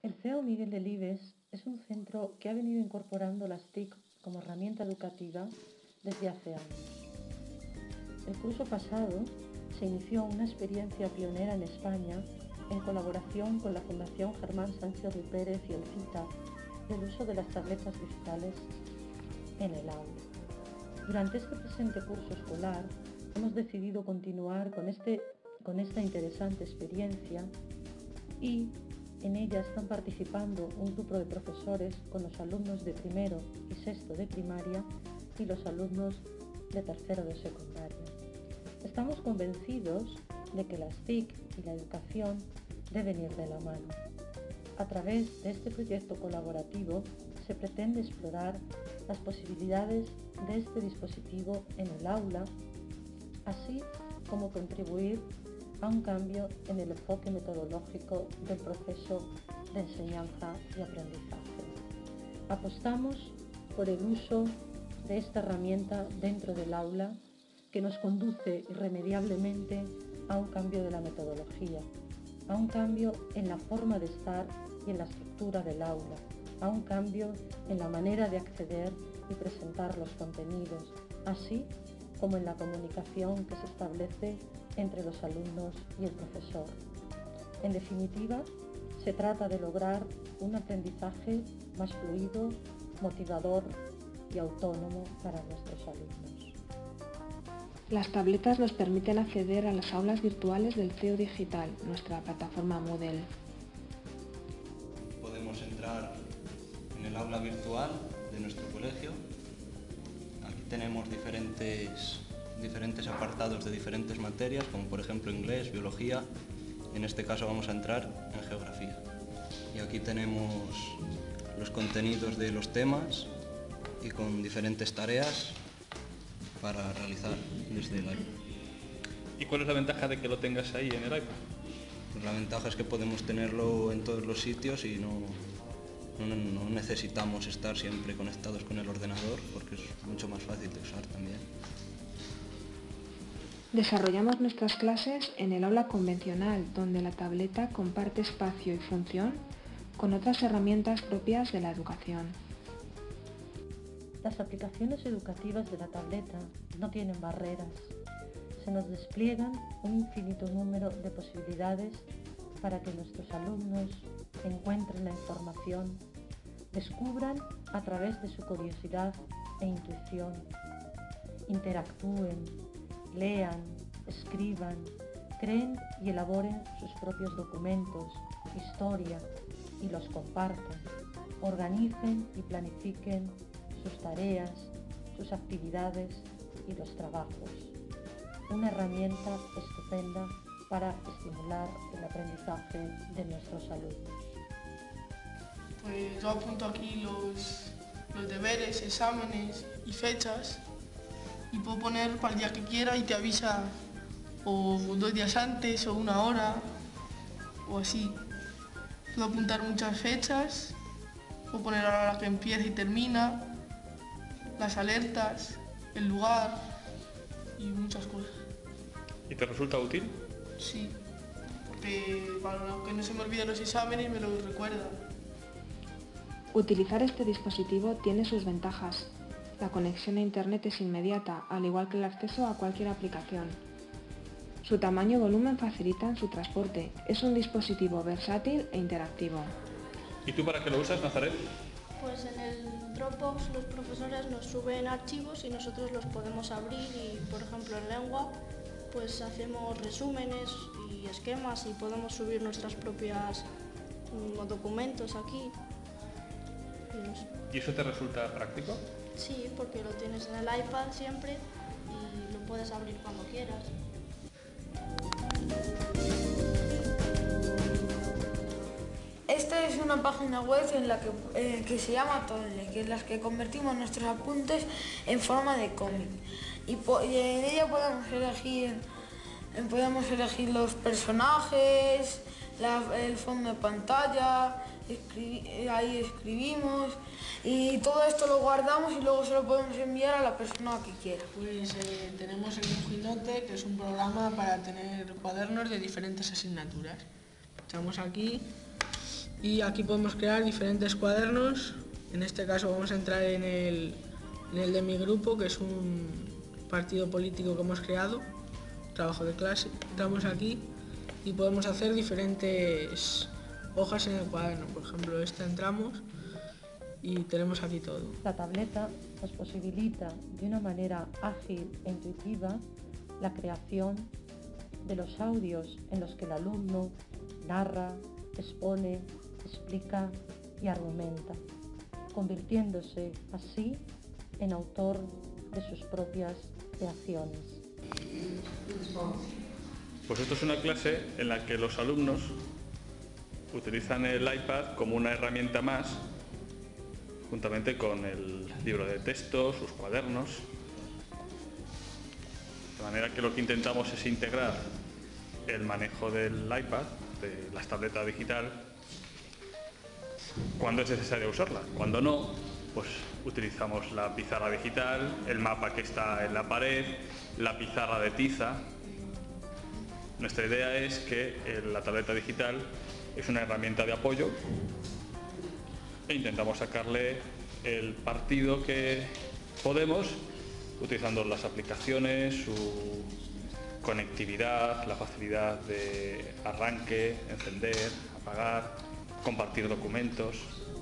El CEU Miguel Delibes es un centro que ha venido incorporando las TIC como herramienta educativa desde hace años. El curso pasado se inició una experiencia pionera en España en colaboración con la Fundación Germán Sánchez Ruy Pérez y el CITA del uso de las tabletas digitales en el aula. Durante este presente curso escolar hemos decidido continuar con esta interesante experiencia y en ella están participando un grupo de profesores con los alumnos de primero y sexto de primaria y los alumnos de tercero de secundaria. Estamos convencidos de que las TIC y la educación deben ir de la mano. A través de este proyecto colaborativo se pretende explorar las posibilidades de este dispositivo en el aula, así como contribuir a un cambio en el enfoque metodológico del proceso de enseñanza y aprendizaje. Apostamos por el uso de esta herramienta dentro del aula que nos conduce irremediablemente a un cambio de la metodología, a un cambio en la forma de estar y en la estructura del aula, a un cambio en la manera de acceder y presentar los contenidos, así como en la comunicación que se establece entre los alumnos y el profesor. En definitiva, se trata de lograr un aprendizaje más fluido, motivador y autónomo para nuestros alumnos. Las tabletas nos permiten acceder a las aulas virtuales del CEU Digital, nuestra plataforma Moodle. Podemos entrar en el aula virtual de nuestro colegio. Aquí tenemos diferentes apartados de diferentes materias, como por ejemplo inglés, biología. En este caso vamos a entrar en geografía. Y aquí tenemos los contenidos de los temas y con diferentes tareas para realizar desde el iPad. ¿Y cuál es la ventaja de que lo tengas ahí en el iPad? Pues la ventaja es que podemos tenerlo en todos los sitios y no necesitamos estar siempre conectados con el ordenador porque es mucho más fácil de usar también. Desarrollamos nuestras clases en el aula convencional, donde la tableta comparte espacio y función con otras herramientas propias de la educación. Las aplicaciones educativas de la tableta no tienen barreras. Se nos despliegan un infinito número de posibilidades para que nuestros alumnos encuentren la información, descubran a través de su curiosidad e intuición, interactúen, lean, escriban, creen y elaboren sus propios documentos, historia y los compartan, organicen y planifiquen sus tareas, sus actividades y los trabajos. Una herramienta estupenda para estimular el aprendizaje de nuestros alumnos. Pues yo apunto aquí los deberes, exámenes y fechas y puedo poner para el día que quiera y te avisa o 2 días antes o 1 hora o así. Puedo apuntar muchas fechas, puedo poner a la hora que empieza y termina, las alertas, el lugar y muchas cosas. ¿Y te resulta útil? Sí, porque para que no se me olviden los exámenes me lo recuerda. Utilizar este dispositivo tiene sus ventajas. La conexión a Internet es inmediata, al igual que el acceso a cualquier aplicación. Su tamaño y volumen facilitan su transporte. Es un dispositivo versátil e interactivo. ¿Y tú para qué lo usas, Nazaret? Pues en el Dropbox los profesores nos suben archivos y nosotros los podemos abrir y, por ejemplo, en lengua pues hacemos resúmenes y esquemas y podemos subir nuestras propias documentos aquí. ¿Y eso te resulta práctico? Sí, porque lo tienes en el iPad siempre y lo puedes abrir cuando quieras. Esta es una página web en la que se llama Toddle, que es la que convertimos nuestros apuntes en forma de cómic. Y en ella podemos elegir los personajes, el fondo de pantalla, ahí escribimos y todo esto lo guardamos y luego se lo podemos enviar a la persona que quiera. Pues tenemos el Mojinote, que es un programa para tener cuadernos de diferentes asignaturas. Echamos aquí Y aquí podemos crear diferentes cuadernos. En este caso vamos a entrar en el de mi grupo, que es un partido político que hemos creado, trabajo de clase. Entramos aquí y podemos hacer diferentes hojas en el cuaderno. Por ejemplo, esta entramos y tenemos aquí todo. La tableta nos posibilita de una manera ágil e intuitiva la creación de los audios en los que el alumno narra, expone, explica y argumenta, convirtiéndose así en autor de sus propias creaciones. Pues esto es una clase en la que los alumnos utilizan el iPad como una herramienta más, juntamente con el libro de texto, sus cuadernos. De manera que lo que intentamos es integrar el manejo del iPad, de las tabletas digital, cuando es necesario usarla. Cuando no, pues utilizamos la pizarra digital, el mapa que está en la pared, la pizarra de tiza. Nuestra idea es que la tableta digital es una herramienta de apoyo e intentamos sacarle el partido que podemos utilizando las aplicaciones, su conectividad, la facilidad de arranque, encender, apagar, compartir documentos.